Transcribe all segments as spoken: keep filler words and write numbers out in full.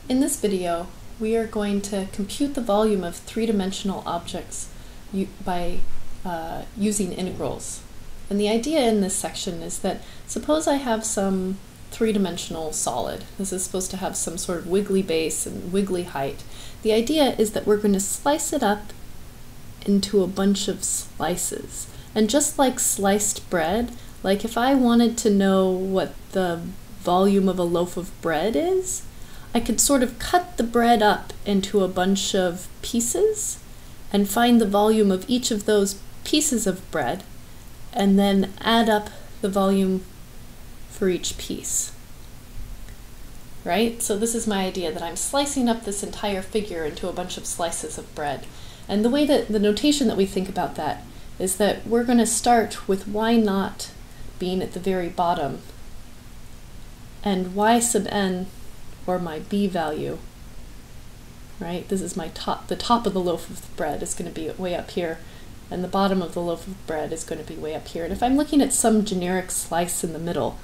In this video, we are going to compute the volume of three-dimensional objects by uh, using integrals. And the idea in this section is that suppose I have some three-dimensional solid. This is supposed to have some sort of wiggly base and wiggly height. The idea is that we're going to slice it up into a bunch of slices. And just like sliced bread, like if I wanted to know what the volume of a loaf of bread is, I could sort of cut the bread up into a bunch of pieces and find the volume of each of those pieces of bread and then add up the volume for each piece. Right? So this is my idea, that I'm slicing up this entire figure into a bunch of slices of bread. And the way that the notation that we think about that is that we're going to start with y naught being at the very bottom and y sub n, or my b value, right? This is my top, the top of the loaf of bread is going to be way up here, and the bottom of the loaf of bread is going to be way up here. And if I'm looking at some generic slice in the middle,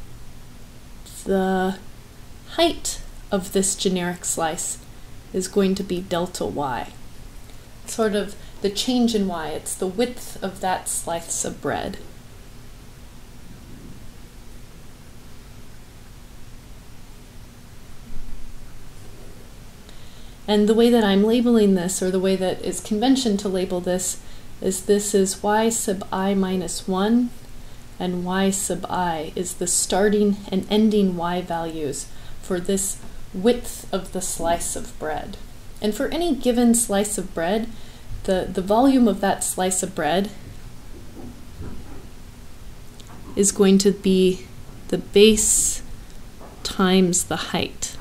the height of this generic slice is going to be delta y. Sort of the change in y, it's the width of that slice of bread. And the way that I'm labeling this, or the way that is convention to label this, is this is y sub I minus one, and y sub I is the starting and ending y values for this width of the slice of bread. And for any given slice of bread, the, the volume of that slice of bread is going to be the base times the height.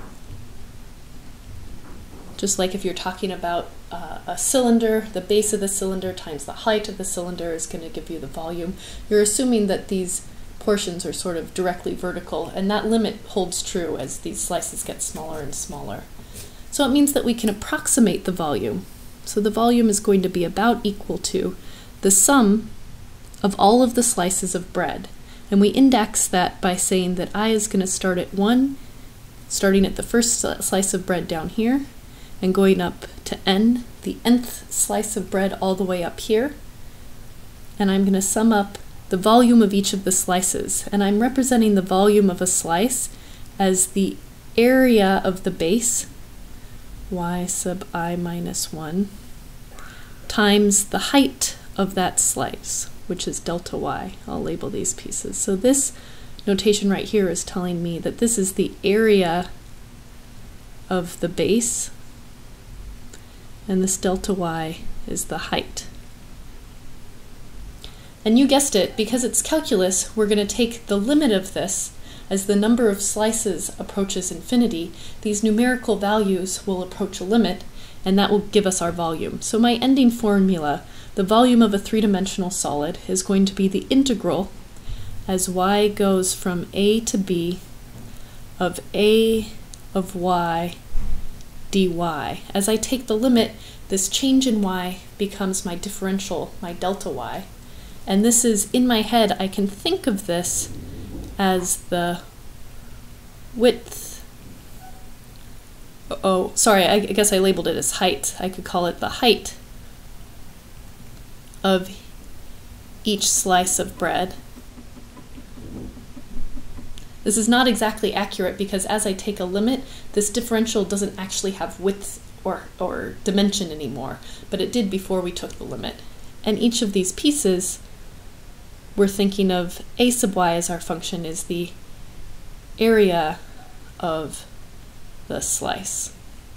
Just like if you're talking about uh, a cylinder, the base of the cylinder times the height of the cylinder is going to give you the volume. You're assuming that these portions are sort of directly vertical, and that limit holds true as these slices get smaller and smaller. So it means that we can approximate the volume. So the volume is going to be about equal to the sum of all of the slices of bread. And we index that by saying that I is going to start at one, starting at the first slice of bread down here, and going up to n, the nth slice of bread all the way up here. And I'm going to sum up the volume of each of the slices. And I'm representing the volume of a slice as the area of the base, y sub I minus one, times the height of that slice, which is delta y. I'll label these pieces. So this notation right here is telling me that this is the area of the base, and this delta y is the height. And you guessed it, because it's calculus, we're going to take the limit of this. As the number of slices approaches infinity, these numerical values will approach a limit, and that will give us our volume. So my ending formula, the volume of a three-dimensional solid, is going to be the integral as y goes from a to b of a of y dy. As I take the limit, this change in y becomes my differential, my delta y. And this is, in my head, I can think of this as the width, oh, sorry, I guess I labeled it as height. I could call it the height of each slice of bread. This is not exactly accurate because as I take a limit, this differential doesn't actually have width or, or dimension anymore, but it did before we took the limit. And each of these pieces, we're thinking of a sub y as our function is the area of the slice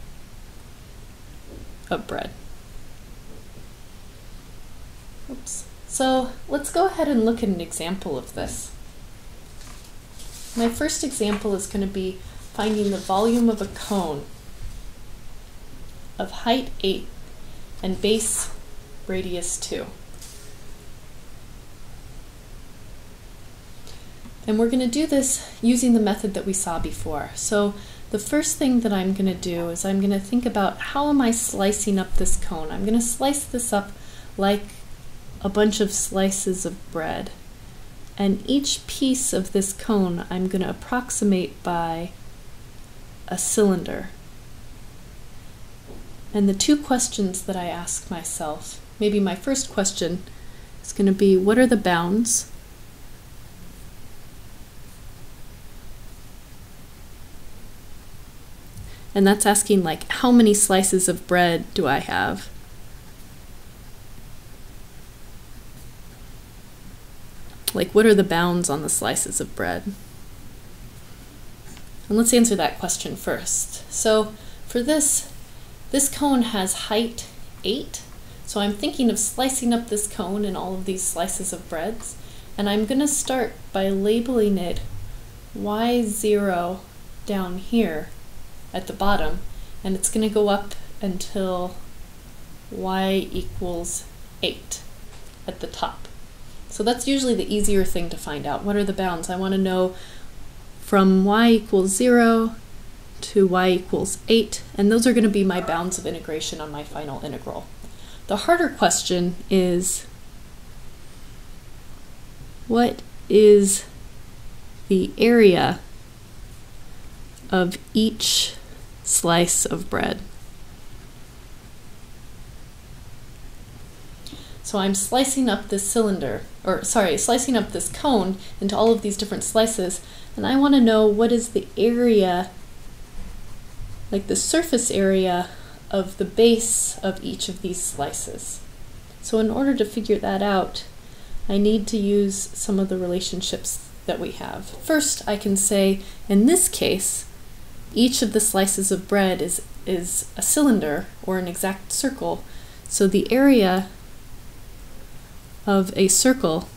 of bread. Oops. So let's go ahead and look at an example of this. My first example is going to be finding the volume of a cone of height eight and base radius two. And we're going to do this using the method that we saw before. So the first thing that I'm going to do is I'm going to think about how am I slicing up this cone. I'm going to slice this up like a bunch of slices of bread. And each piece of this cone I'm going to approximate by a cylinder. And the two questions that I ask myself, maybe my first question is going to be, what are the bounds? And that's asking, like, how many slices of bread do I have? Like, what are the bounds on the slices of bread? And let's answer that question first. So for this, this cone has height eight. So I'm thinking of slicing up this cone in all of these slices of breads. And I'm going to start by labeling it y zero down here at the bottom, and it's going to go up until y equals eight at the top. So that's usually the easier thing to find out. What are the bounds? I want to know from y equals zero to y equals eight, and those are going to be my bounds of integration on my final integral. The harder question is, what is the area of each slice of bread? So I'm slicing up this cylinder, or sorry, slicing up this cone into all of these different slices, and I want to know what is the area, like the surface area of the base of each of these slices. So in order to figure that out, I need to use some of the relationships that we have. First, I can say, in this case, each of the slices of bread is, is a cylinder or an exact circle, so the area of a circle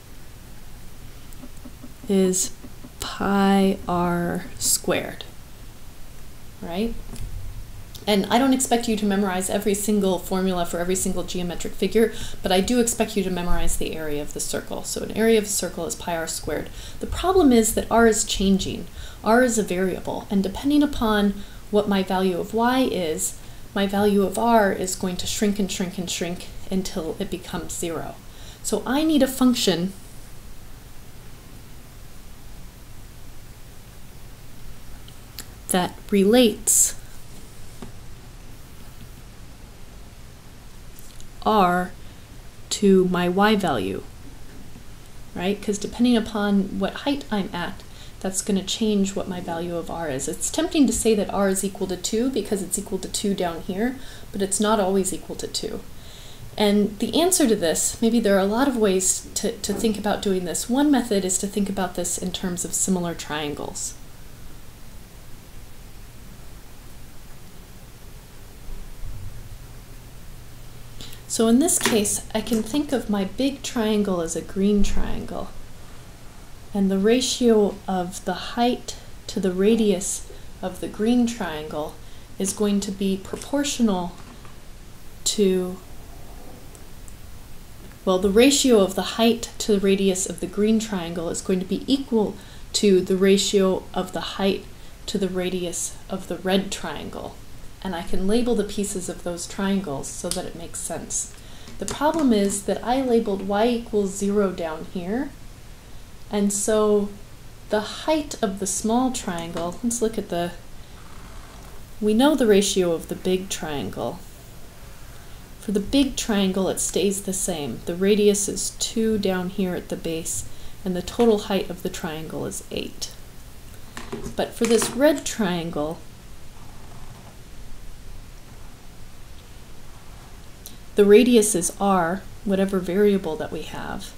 is pi r squared, right? And I don't expect you to memorize every single formula for every single geometric figure, but I do expect you to memorize the area of the circle. So an area of a circle is pi r squared. The problem is that r is changing. R is a variable, and depending upon what my value of y is, my value of r is going to shrink and shrink and shrink until it becomes zero. So I need a function that relates r to my y value, right? Because depending upon what height I'm at, that's going to change what my value of r is. It's tempting to say that r is equal to two because it's equal to two down here, but it's not always equal to two. And the answer to this, maybe there are a lot of ways to, to think about doing this. One method is to think about this in terms of similar triangles. So in this case, I can think of my big triangle as a green triangle. And the ratio of the height to the radius of the green triangle is going to be proportional to, well, the ratio of the height to the radius of the green triangle is going to be equal to the ratio of the height to the radius of the red triangle. And I can label the pieces of those triangles so that it makes sense. The problem is that I labeled y equals zero down here, and so the height of the small triangle, let's look at the, we know the ratio of the big triangle. For the big triangle, it stays the same. The radius is two down here at the base, and the total height of the triangle is eight. But for this red triangle, the radius is r, whatever variable that we have.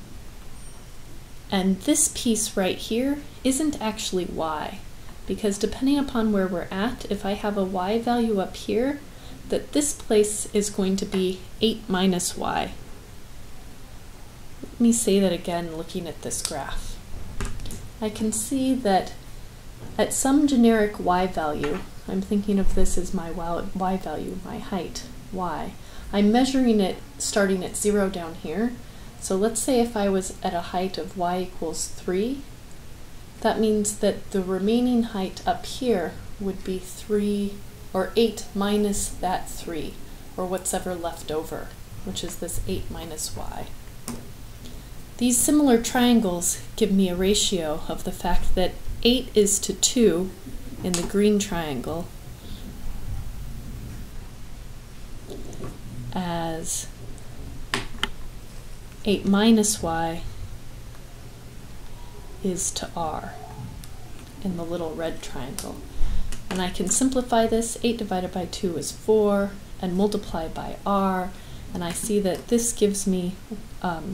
And this piece right here isn't actually y, because depending upon where we're at, if I have a y value up here, that this place is going to be eight minus y. Let me say that again looking at this graph. I can see that at some generic y value, I'm thinking of this as my y value, my height, y. I'm measuring it starting at zero down here. So let's say if I was at a height of y equals three, that means that the remaining height up here would be three or eight minus that three, or what's ever left over, which is this eight minus y. These similar triangles give me a ratio of the fact that eight is to two in the green triangle, as eight minus y is to r in the little red triangle. And I can simplify this. eight divided by two is four, and multiply by r, and I see that this gives me um,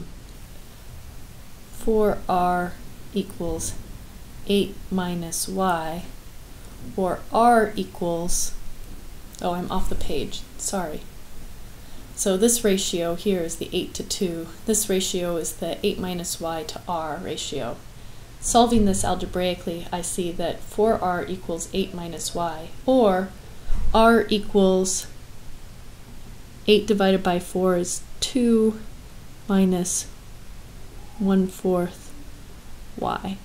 four r equals eight minus y, or r equals, oh, I'm off the page, sorry. So this ratio here is the eight to two. This ratio is the eight minus y to r ratio. Solving this algebraically, I see that four r equals eight minus y, or r equals eight divided by four is two minus one fourth y.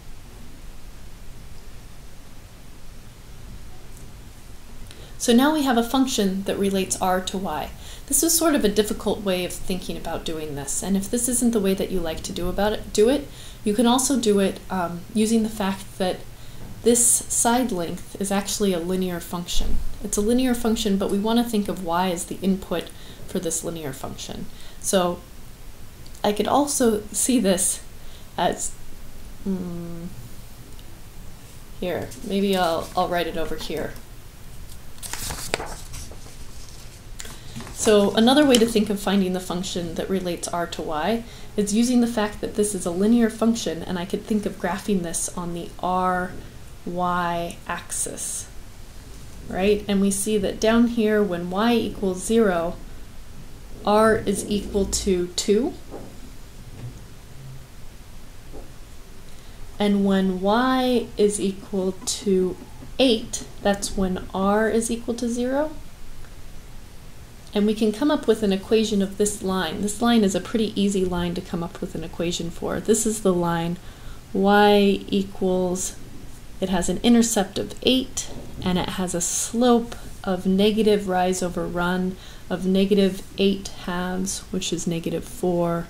So now we have a function that relates r to y. This is sort of a difficult way of thinking about doing this, and if this isn't the way that you like to do about it, do it. You can also do it um, using the fact that this side length is actually a linear function. It's a linear function, but we want to think of y as the input for this linear function. So I could also see this as, mm, here, maybe I'll, I'll write it over here. So another way to think of finding the function that relates r to y is using the fact that this is a linear function, and I could think of graphing this on the r, y axis, right? And we see that down here when y equals zero, r is equal to two. And when y is equal to eight, that's when r is equal to zero. And we can come up with an equation of this line. This line is a pretty easy line to come up with an equation for. This is the line y equals, it has an intercept of eight, and it has a slope of negative rise over run of negative eight halves, which is negative four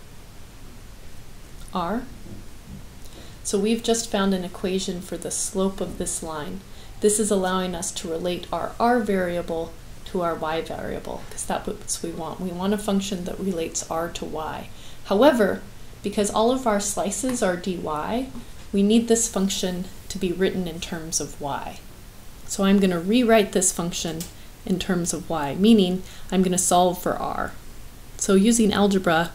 r. So we've just found an equation for the slope of this line. This is allowing us to relate our r variable to our y variable, because that's what we want. We want a function that relates r to y. However, because all of our slices are dy, we need this function to be written in terms of y. So I'm going to rewrite this function in terms of y, meaning I'm going to solve for r. So using algebra,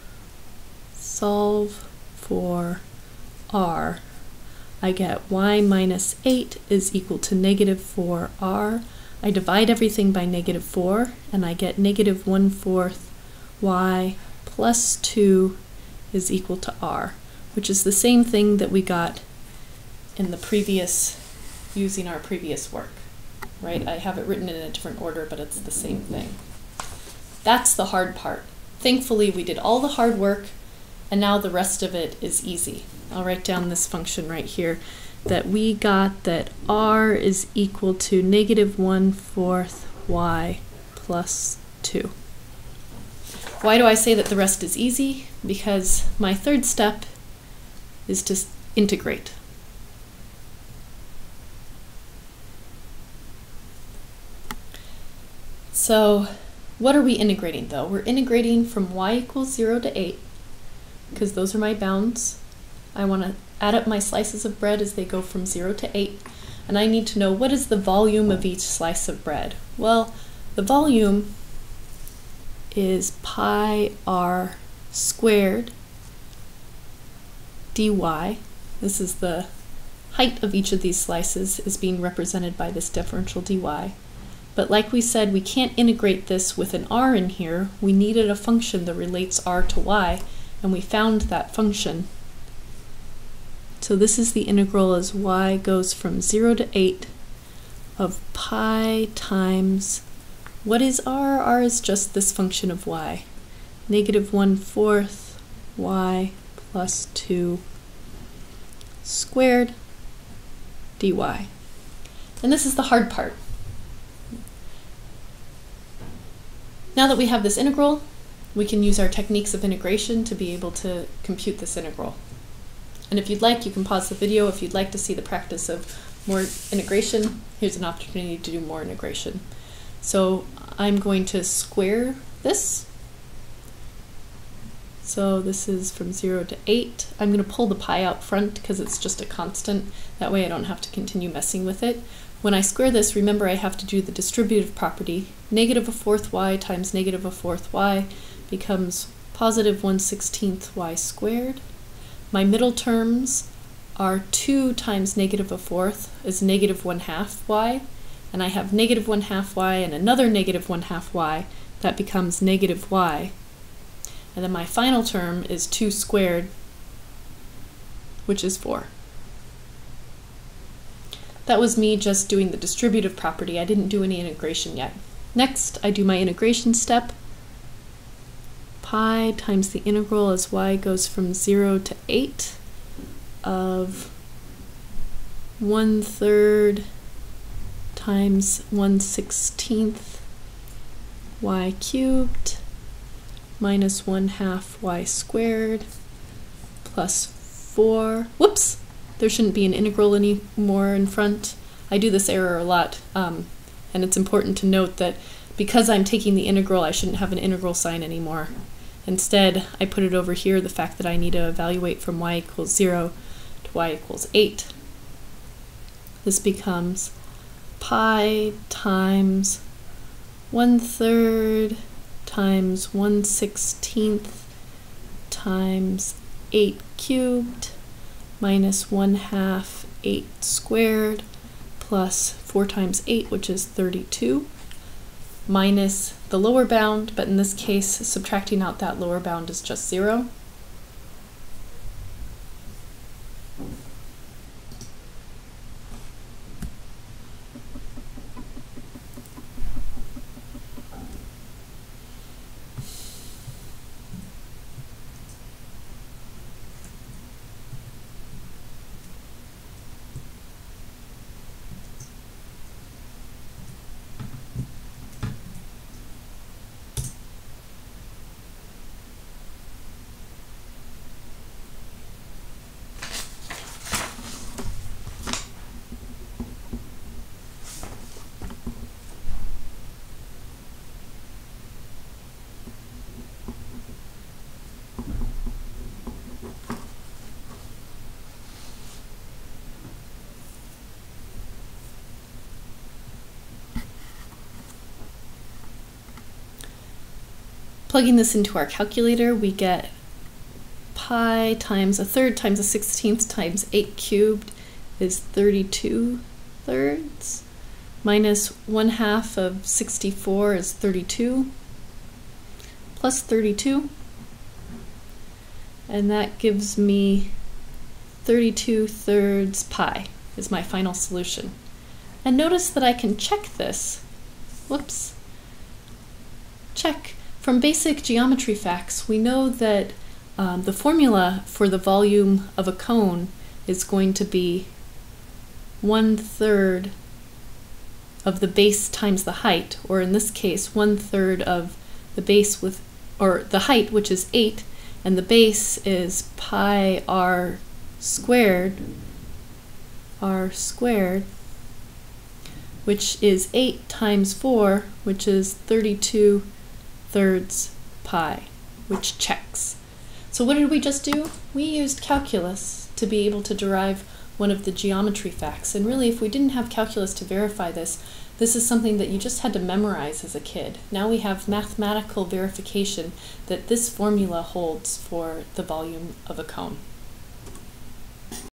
solve for r, I get y minus eight is equal to negative four r. I divide everything by negative four, and I get negative one fourth y plus two is equal to r, which is the same thing that we got in the previous, using our previous work, right? I have it written in a different order, but it's the same thing. That's the hard part. Thankfully, we did all the hard work, and now the rest of it is easy. I'll write down this function right here, that we got that r is equal to negative one fourth y plus two. Why do I say that the rest is easy? Because my third step is to integrate. So what are we integrating though? We're integrating from y equals zero to eight, because those are my bounds. I want to add up my slices of bread as they go from zero to eight, and I need to know what is the volume of each slice of bread. Well, the volume is pi r squared dy. This is the height of each of these slices is being represented by this differential dy. But like we said, we can't integrate this with an r in here. We needed a function that relates r to y, and we found that function. So this is the integral as y goes from zero to eight of pi times, what is r? R is just this function of y. Negative one fourth y plus two squared dy. And this is the hard part. Now that we have this integral, we can use our techniques of integration to be able to compute this integral. And if you'd like, you can pause the video. If you'd like to see the practice of more integration, here's an opportunity to do more integration. So I'm going to square this. So this is from zero to eight. I'm going to pull the pi out front because it's just a constant. That way I don't have to continue messing with it. When I square this, remember I have to do the distributive property. Negative a fourth y times negative a fourth y becomes positive one sixteenth y squared. My middle terms are two times negative a fourth is negative one half y. And I have negative one half y and another negative one half y. That becomes negative y. And then my final term is two squared, which is four. That was me just doing the distributive property. I didn't do any integration yet. Next, I do my integration step. Pi times the integral as y goes from zero to eight of one third times one sixteenth y cubed minus one half y squared plus four. Whoops! There shouldn't be an integral anymore in front. I do this error a lot, um, and it's important to note that because I'm taking the integral, I shouldn't have an integral sign anymore. Instead, I put it over here, the fact that I need to evaluate from y equals zero to y equals eight. This becomes pi times one third times one sixteenth times eight cubed minus one half eight squared plus four times eight, which is thirty-two, minus the lower bound, but in this case subtracting out that lower bound is just zero. Plugging this into our calculator, we get pi times a third times a sixteenth times eight cubed is thirty-two thirds, minus one half of sixty-four is thirty-two, plus thirty-two, and that gives me thirty-two thirds pi is my final solution. And notice that I can check this. Whoops. Check. From basic geometry facts, we know that um, the formula for the volume of a cone is going to be one third of the base times the height, or in this case, one third of the base with, or the height, which is eight, and the base is pi r squared, r squared, which is eight times four, which is thirty-two thirds pi, which checks. So what did we just do? We used calculus to be able to derive one of the geometry facts. And really, if we didn't have calculus to verify this, this is something that you just had to memorize as a kid. Now we have mathematical verification that this formula holds for the volume of a cone.